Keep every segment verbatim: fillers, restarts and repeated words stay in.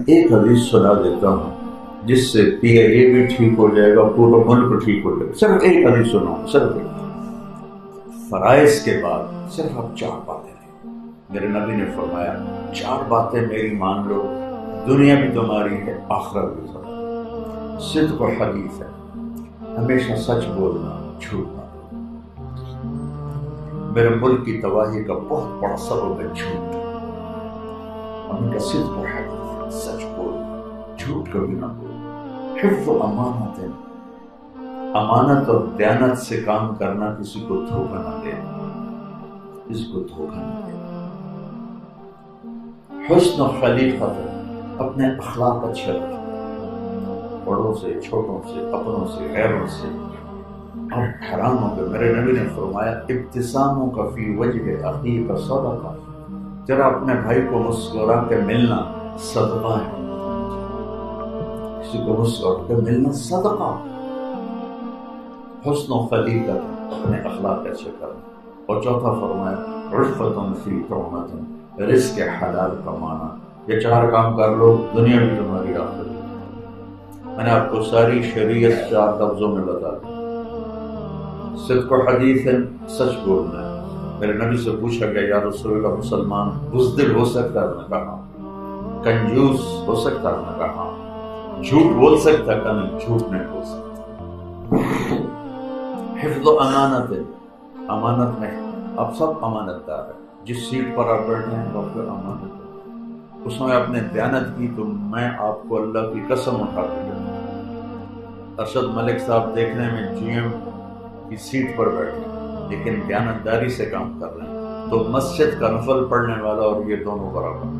ایک حدیث سنا دیتا ہوں جس سے پی اے اے بھی ٹھیک ہو جائے گا، پورا ملک ٹھیک ہو جائے گا. صرف ایک حدیث سناؤں، صرف ایک. فرائض کے بعد صرف اب چار باتیں ہیں. میرے نبی نے فرمایا چار باتیں میری مان لو، دنیا بھی تمہاری ہے، آخرت بھی تمہاری. صدق و حدیث ہے، ہمیشہ سچ بولنا، جھوٹ نہ بولنا. میرے ملک کی تباہی کا بہت بڑا سبب ہے جھوٹ. ہم کا صدق و حدیث، سچ بولنا، جھوٹ کبھی نہ بولنا. حفظ و امانت ہے، امانت اور دیانت سے کام کرنا، کسی کو دھوکہ نہ دینا، کسی کو دھوکہ نہ دینا. حسن و خلیقت ہے، اپنے اخلاق اچھے رکھیں، بڑوں سے، چھوٹوں سے، اپنوں سے، غیروں سے. اب حیران ہو گئے. میرے نبی نے فرمایا ابتساموں کا فی وجہ اخی کا صدقہ، ذرا اپنے بھائی کو مسکرا کے ملنا صدقہ ہے. کسی کو مسکرا کے ملنا صدقہ. حسن و خلیقت، اپنے اخلاق اچھے کرنا. اور چوتھا فرمایا رفقۃ فی طعمۃ، رزق حلال کمانا. یہ چار کام کر لو، دنیا بھی تمہاری آخرت. میں نے آپ کو ساری شریعت چار لفظوں میں بتا دی. صدق و حدیث ہے، سچ بولنا ہے. میرے نبی سے پوچھا گیا یا رسول اللہ مسلمان بزدل ہو سکتا ہے؟ میں کہا کنجوس ہو سکتا ہے؟ میں کہا جھوٹ بول سکتا ہے؟ کہ نہیں، جھوٹ نہیں بول سکتا. حفظ و امانت ہے، امانت میں اب سب امانت دار ہے. جس سیٹ پر آپ بیٹھے ہیں وہ پھر امانت ہے. اس میں آپ نے دیانت کی تو میں آپ کو اللہ کی قسم اٹھا کے دیتا ہوں. ارشد ملک صاحب دیکھنے میں جی ایم کی سیٹ پر بیٹھے لیکن دیانت داری سے کام کر رہے ہیں، تو مسجد کا نفل پڑھنے والا اور یہ دونوں برابر.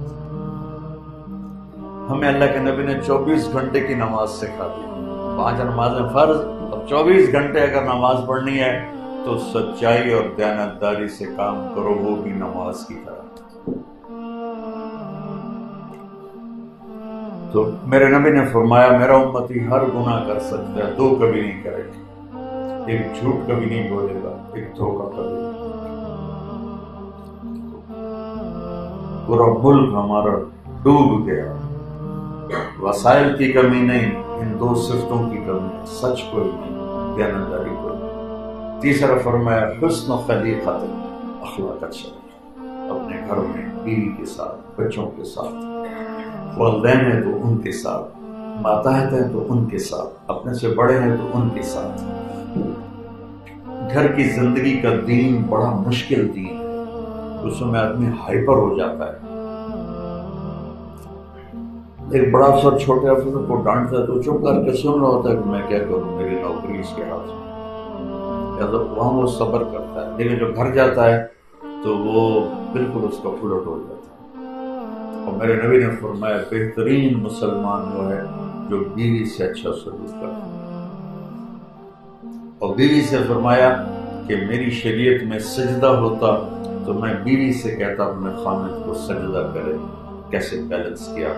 ہمیں اللہ کے نبی نے چوبیس گھنٹے کی نماز سکھا دی. پانچ نمازیں فرض، اب چوبیس گھنٹے اگر نماز پڑھنی ہے تو سچائی اور دیانت داری سے کام کرو، وہ بھی نماز کی طرح. تو میرے نبی نے فرمایا میرا امتی ہر گناہ کر سکتا ہے، دو کبھی نہیں کرے گا. ایک جھوٹ کبھی نہیں بولے گا، ایک دھوکہ کبھی نہیں. پورا ملک ہمارا ڈوب گیا. وسائل کی کمی نہیں، ان دو صفتوں کی کمی ہے، سچ کوئی نہیں، دیانتداری کوئی نہیں. تیسرا فرمایا حسن و خلیقت، اخلاق اچھا، اپنے گھر میں بیوی کے ساتھ، بچوں کے ساتھ، والدین ہیں تو ان کے ساتھ، ماتحت ہیں تو ان کے ساتھ، اپنے سے بڑے ہیں تو ان کے ساتھ. گھر کی زندگی کا دین بڑا مشکل دین ہے، اس میں آدمی ہائپر ہو جاتا ہے. ایک بڑا افسر چھوٹے افسر کو ڈانٹتا ہے تو چپ کر کے سن رہا ہوتا ہے کہ میں کیا کروں، میری نوکری اس کے ہاتھ میں. وہاں وہ صبر کرتا ہے، لیکن جو گھر جاتا ہے تو وہ بالکل اس کا الٹ ہو جاتا ہے. اور میرے نبی نے فرمایا بہترین مسلمان وہ ہے جو بیوی سے اچھا سلوک کرتا ہے. اور بیوی سے فرمایا کہ میری شریعت میں سجدہ ہوتا تو میں بیوی سے کہتا اپنے خامد کو سجدہ کرے. کیسے بیلنس کیا.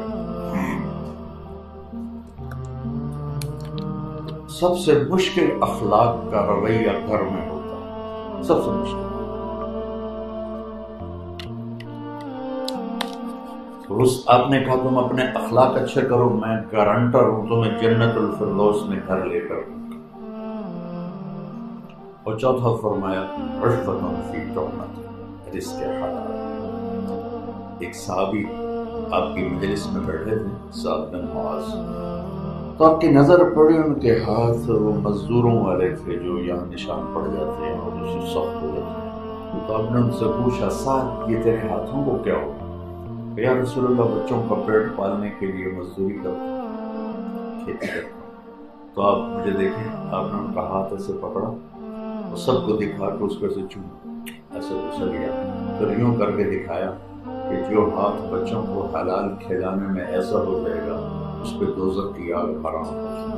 سب سے مشکل اخلاق کا رویہ گھر میں ہوتا ہے، سب سے مشکل. تو اس آپ نے کہا تم اپنے اخلاق اچھے کرو، میں گارنٹر ہوں تمہیں جنت الفردوس میں گھر لے کر. اور چوتھا فرمایا رفقۃ فی طعمۃ، رزق حلال. ایک صحابی آپ کی مجلس میں بیٹھے تھے، سعد بن معاذ، تو آپ کی نظر پڑی ان کے ہاتھ وہ مزدوروں والے تھے جو یہاں نشان پڑ جاتے ہیں اور اسے سخت ہو جاتے ہیں. تو آپ نے ان سے پوچھا سعد یہ تیرے ہاتھوں کو کیا ہو؟ یا رسول اللہ بچوں کا پیٹ پالنے کے لیے مزدوری کرتا ہوں، کھیتی کرتا ہوں. تو آپ مجھے دیکھیں، آپ نے ان کا ہاتھ ایسے پکڑا اور سب کو دکھا کے اس کو ایسے چوما، ایسے اچھل گیا، پھر یوں کر کے دکھایا کہ جو ہاتھ بچوں کو حلال کھلانے میں ایسا ہو جائے گا اس پہ دوزخ کی آگ حرام ہو.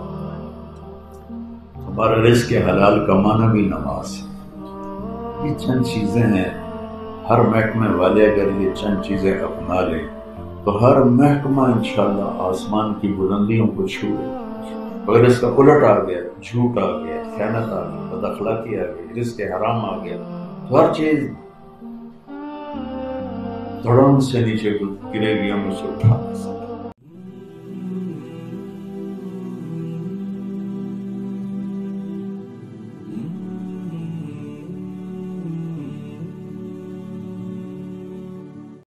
ہمارا رزق حلال کمانا بھی نماز ہے. یہ چند چیزیں ہیں، ہر محکمے والے اگر یہ چند چیزیں اپنا لیں تو ہر محکمہ انشاءاللہ آسمان کی بلندیوں کو چھو لے. اگر اس کا الٹ آ گیا، جھوٹ آ گیا، خیانت آ گئی، بد اخلاقی آ گئی، رزق حرام آ گیا، تو ہر چیز دھڑم سے نیچے گرے گی ہم اسے اٹھا نہیں سکتے.